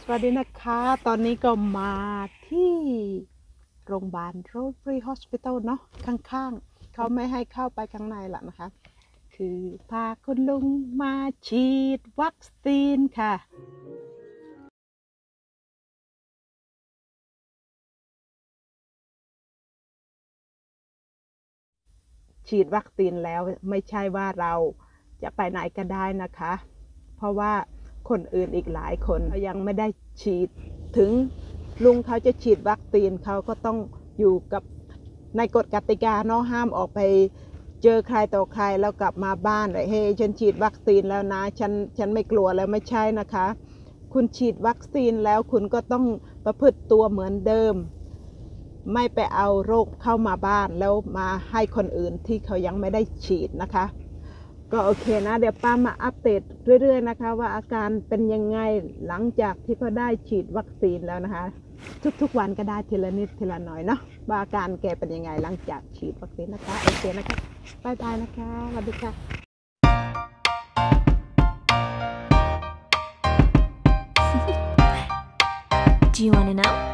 วัสดีนะคะตอนนี้ก็มาที่โรงพยาบาลโรสฟรีฮอสพิทอลเนาะข้างๆเขาไม่ให้เข้าไปข้างในละนะคะคือพาคุณลุงมาฉีดวัคซีนค่ะฉีดวัคซีนแล้วไม่ใช่ว่าเราจะไปไหนก็ได้นะคะเพราะว่าคนอื่นอีกหลายคนยังไม่ได้ฉีดถึงลุงเขาจะฉีดวัคซีนเขาก็ต้องอยู่กับในกฎกติกาเนาะห้ามออกไปเจอใครต่อใครแล้วกลับมาบ้านเลยเฮ้ฉันฉีดวัคซีนแล้วนะฉันไม่กลัวแล้วไม่ใช่นะคะคุณฉีดวัคซีนแล้วคุณก็ต้องประพฤติตัวเหมือนเดิมไม่ไปเอาโรคเข้ามาบ้านแล้วมาให้คนอื่นที่เขายังไม่ได้ฉีดนะคะก็โอเคนะเดี๋ยวป้ามาอัปเดตเรื่อยๆนะคะว่าอาการเป็นยังไงหลังจากที่เขาได้ฉีดวัคซีนแล้วนะคะทุกๆวันก็ได้ทีละนิดทีละหน่อยเนาะว่าอาการแกเป็นยังไงหลังจากฉีดวัคซีนนะคะโอเคนะคะบายบายนะคะสวัสดีค่ะ Do you want to know?